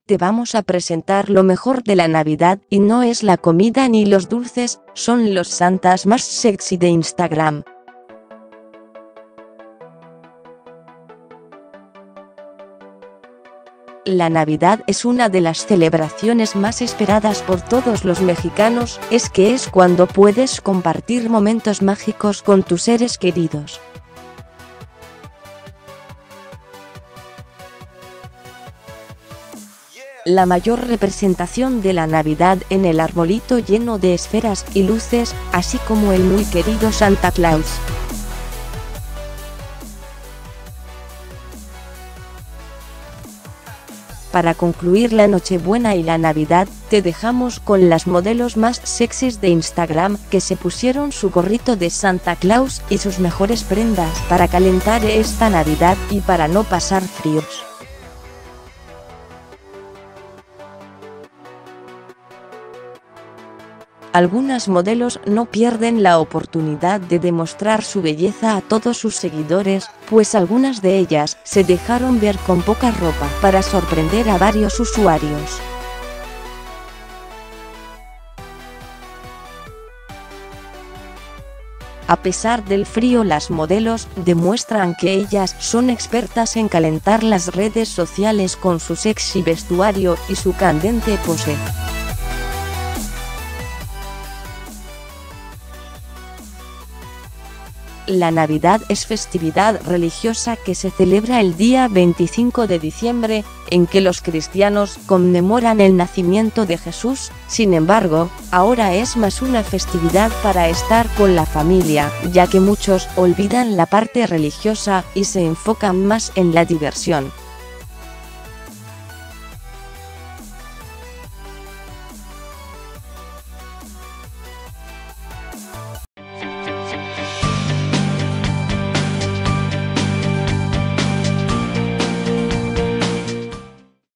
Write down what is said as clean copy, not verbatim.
te vamos a presentar lo mejor de la Navidad, y no es la comida ni los dulces, son los santas más sexy de Instagram. La Navidad es una de las celebraciones más esperadas por todos los mexicanos, es cuando puedes compartir momentos mágicos con tus seres queridos. La mayor representación de la Navidad en el arbolito lleno de esferas y luces, así como el muy querido Santa Claus. Para concluir la Nochebuena y la Navidad, te dejamos con las modelos más sexys de Instagram que se pusieron su gorrito de Santa Claus y sus mejores prendas para calentar esta Navidad y para no pasar fríos. Algunas modelos no pierden la oportunidad de demostrar su belleza a todos sus seguidores, pues algunas de ellas se dejaron ver con poca ropa para sorprender a varios usuarios. A pesar del frío, las modelos demuestran que ellas son expertas en calentar las redes sociales con su sexy vestuario y su candente pose. La Navidad es festividad religiosa que se celebra el día 25 de diciembre, en que los cristianos conmemoran el nacimiento de Jesús. Sin embargo, ahora es más una festividad para estar con la familia, ya que muchos olvidan la parte religiosa y se enfocan más en la diversión.